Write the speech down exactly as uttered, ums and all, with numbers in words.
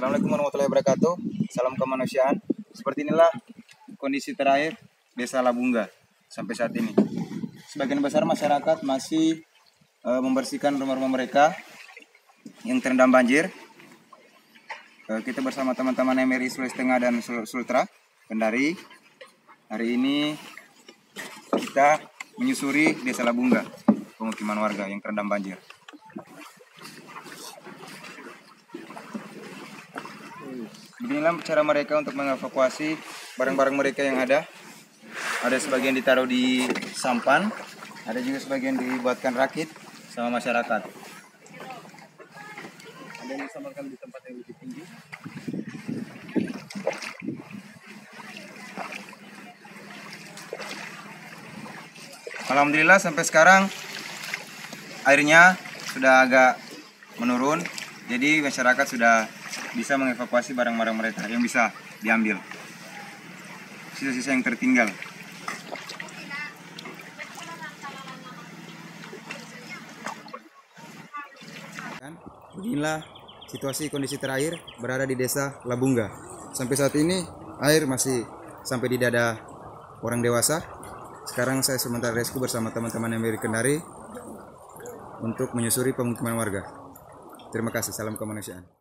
Assalamualaikum warahmatullahi wabarakatuh. Salam kemanusiaan. Seperti inilah kondisi terakhir Desa Labungga sampai saat ini. Sebagian besar masyarakat masih e, membersihkan rumah-rumah mereka yang terendam banjir. E, kita bersama teman-teman M R I Sulawesi Tengah dan Sultra Kendari. Hari ini kita menyusuri Desa Labungga, pemukiman warga yang terendam banjir. Beginilah cara mereka untuk mengevakuasi barang-barang mereka yang ada. Ada sebagian ditaruh di sampan, ada juga sebagian dibuatkan rakit sama masyarakat. Ada yang disamarkan di tempat yang lebih tinggi. Alhamdulillah sampai sekarang airnya sudah agak menurun, jadi masyarakat sudah bisa mengevakuasi barang-barang mereka yang bisa diambil. Sisa-sisa yang tertinggal. Beginilah situasi kondisi terakhir berada di Desa Labungga. Sampai saat ini air masih sampai di dada orang dewasa. Sekarang saya sementara rescue bersama teman-teman yang dari Kendari untuk menyusuri pemukiman warga. Terima kasih, salam kemanusiaan.